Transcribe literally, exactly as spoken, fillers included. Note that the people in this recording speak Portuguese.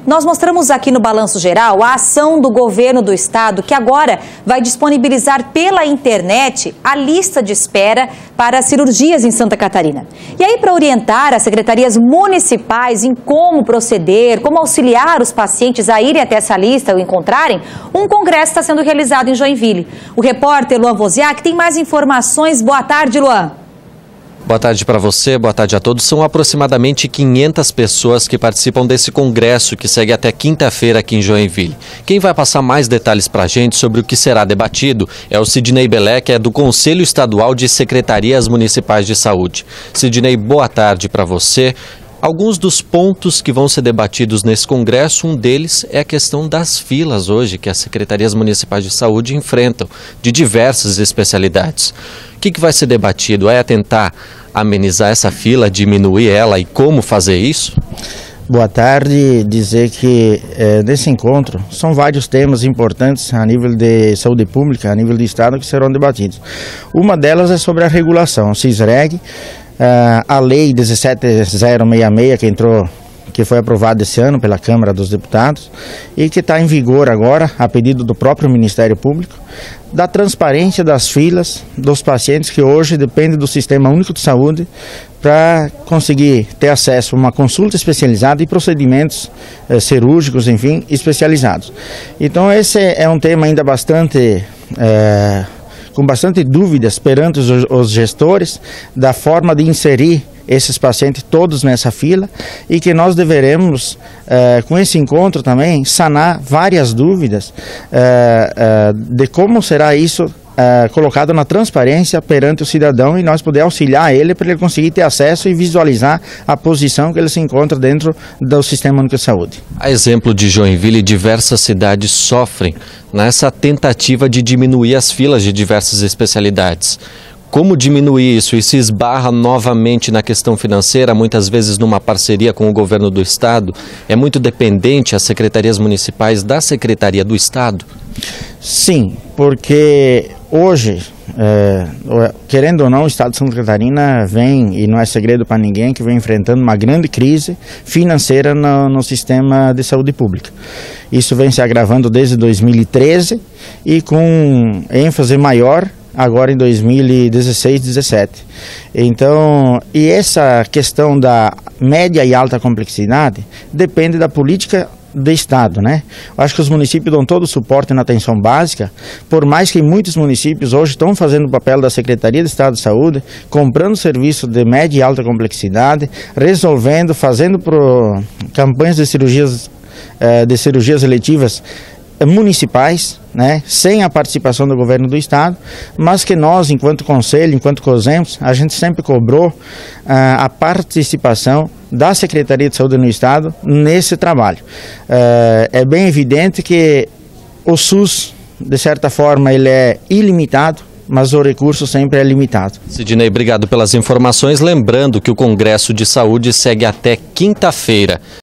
Nós mostramos aqui no Balanço Geral a ação do governo do estado, que agora vai disponibilizar pela internet a lista de espera para cirurgias em Santa Catarina. E aí, para orientar as secretarias municipais em como proceder, como auxiliar os pacientes a irem até essa lista ou encontrarem, um congresso está sendo realizado em Joinville. O repórter Luan Wozniak tem mais informações. Boa tarde, Luan. Boa tarde para você, boa tarde a todos. São aproximadamente quinhentas pessoas que participam desse congresso que segue até quinta-feira aqui em Joinville. Quem vai passar mais detalhes para a gente sobre o que será debatido é o Sidney Belé, que é do Conselho Estadual de Secretarias Municipais de Saúde. Sidney, boa tarde para você. Alguns dos pontos que vão ser debatidos nesse congresso, um deles é a questão das filas hoje que as secretarias municipais de saúde enfrentam, de diversas especialidades. O que, que vai ser debatido? É tentar amenizar essa fila, diminuir ela e como fazer isso? Boa tarde, dizer que é, nesse encontro são vários temas importantes a nível de saúde pública, a nível do estado, que serão debatidos. Uma delas é sobre a regulação, o CISREG, Uh, a lei dezessete mil sessenta e seis, que entrou, que foi aprovada esse ano pela Câmara dos Deputados e que está em vigor agora, a pedido do próprio Ministério Público, da transparência das filas dos pacientes que hoje dependem do Sistema Único de Saúde para conseguir ter acesso a uma consulta especializada e procedimentos eh, cirúrgicos, enfim, especializados. Então esse é um tema ainda bastante... Eh, com bastante dúvidas perante os, os gestores da forma de inserir esses pacientes todos nessa fila e que nós deveremos, eh, com esse encontro também, sanar várias dúvidas eh, eh, de como será isso eh, colocado na transparência perante o cidadão e nós poder auxiliar ele para ele conseguir ter acesso e visualizar a posição que ele se encontra dentro do Sistema Único de Saúde. A exemplo de Joinville, diversas cidades sofrem nessa tentativa de diminuir as filas de diversas especialidades. Como diminuir isso e se esbarra novamente na questão financeira, muitas vezes numa parceria com o governo do estado? É muito dependente as secretarias municipais da Secretaria do Estado? Sim, porque hoje, é, querendo ou não, o estado de Santa Catarina vem, e não é segredo para ninguém, que vem enfrentando uma grande crise financeira no, no sistema de saúde pública. Isso vem se agravando desde dois mil e treze e com ênfase maior agora em dois mil e dezesseis, dezessete. Então, e essa questão da média e alta complexidade depende da política do estado, né? Eu acho que os municípios dão todo o suporte na atenção básica, por mais que muitos municípios hoje estão fazendo o papel da Secretaria de Estado de Saúde, comprando serviço de média e alta complexidade, resolvendo, fazendo pro, campanhas de cirurgias, eh, de cirurgias eletivas municipais, né, sem a participação do governo do estado, mas que nós, enquanto conselho, enquanto COSEMPS, a gente sempre cobrou uh, a participação da Secretaria de Saúde no estado nesse trabalho. Uh, é bem evidente que o SUS, de certa forma, ele é ilimitado, mas o recurso sempre é limitado. Sidney, obrigado pelas informações. Lembrando que o Congresso de Saúde segue até quinta-feira.